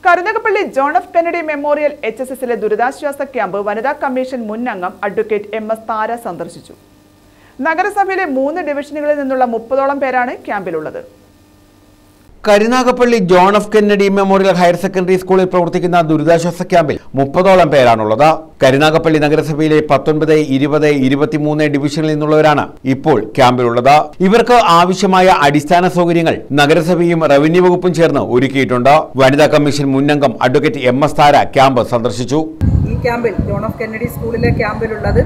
Karunagappally John F Kennedy memorial HSSലെ ദുരിതാശ്വാസ camp വനിതാ കമ്മീഷൻ മുൻ അംഗം അഡ്വക്കേറ്റ് MS താര സന്ദർശിച്ചു. നഗരസഭയിലെ 3 ഡിവിഷനുകളിൽ നിന്നുള്ള 30ഓളം പേരാണ് ക്യാമ്പിലുള്ളത്. Karunagappally John F Kennedy memorial higher secondary സ്കൂളിൽ പ്രവർത്തിക്കുന്ന ദുരിതാശ്വാസ ക്യാമ്പിൽ 30ഓളം പേരാണുള്ളത്. കരുനാഗപ്പള്ളി നഗരസഭയിലെ 19, 20, 23 ഡിവിഷനിൽ നിന്നുള്ളവരാണ് ഇപ്പോൾ ക്യാമ്പിലുള്ളത്. ഇവർക്ക് ആവശ്യമായ അടിസ്ഥാന സൗകര്യങ്ങൾ നഗരസഭയും റവന്യൂ വകുപ്പും ചേർന്ന് ഒരുക്കിയിട്ടുണ്ട്. വനിതാ കമ്മീഷൻ മുൻ അംഗം അഡ്വക്കേറ്റ് MS താര ക്യാമ്പ് സന്ദർശിച്ചു. ഈ ക്യാമ്പിൽ ജോൺ എഫ് കെന്നഡി സ്കൂളിലെ ക്യാമ്പിലുള്ളത്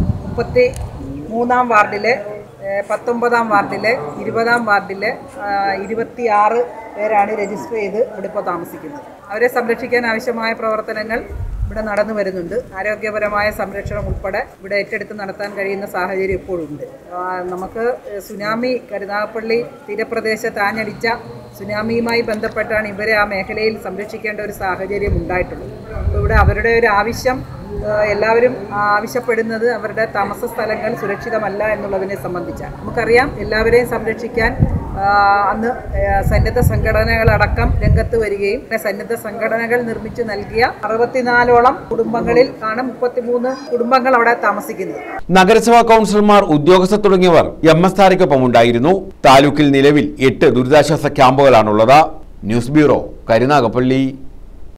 33-ാം വാർഡിലെ 19-ാം വാർഡിലെ 20-ാം വാർഡിലെ 26 പേരാണ് രജിസ്റ്റർ ചെയ്ത് ഇവിടെ ഇപ്പോൾ താമസിക്കുന്നത്. അവരെ സംരക്ഷിക്കാൻ ആവശ്യമായ പ്രവർത്തനങ്ങൾ ഇവിടെ നടന്നു വരുന്നുണ്ട്. ആരോഗ്യപരമായ സംരക്ഷണം ഉൾപ്പെടെ ഇവിടെ ഏറ്റെടുത്ത് നടത്താൻ കഴിയുന്ന സാഹചര്യം ഇപ്പോഴുണ്ട്. നമുക്ക് സുനാമി കരുനാഗപ്പള്ളി തീരപ്രദേശത്ത് ആഞ്ഞടിച്ച സുനാമിയുമായി ബന്ധപ്പെട്ടാണ് ഇവരെ ആ മേഖലയിൽ സംരക്ഷിക്കേണ്ട ഒരു സാഹചര്യം ഉണ്ടായിട്ടുള്ളത്. ഇവിടെ അവരുടെ ഒരു ആവശ്യം എല്ലാവരും ആവശ്യപ്പെടുന്നത് അവരുടെ താമസ സ്ഥലങ്ങൾ സുരക്ഷിതമല്ല എന്നുള്ളതിനെ സംബന്ധിച്ചാണ്. നമുക്കറിയാം, എല്ലാവരെയും സംരക്ഷിക്കാൻ അന്ന് സന്നദ്ധ സംഘടനകളടക്കം രംഗത്ത് വരികയും സന്നദ്ധ സംഘടനകൾ നിർമ്മിച്ചു നൽകിയ 64ഓളം കുടുംബങ്ങളിൽ ആണ് 33 കുടുംബങ്ങൾ അവിടെ താമസിക്കുന്നത്. നഗരസഭാ കൗൺസിലർമാർ, ഉദ്യോഗസ്ഥർ തുടങ്ങിയവർ MS താരയ്ക്കൊപ്പം ഉണ്ടായിരുന്നു. താലൂക്കിൽ നിലവിൽ 8 ദുരിതാശ്വാസ ക്യാമ്പുകളാണുള്ളത്. News bureau, Karunagappally.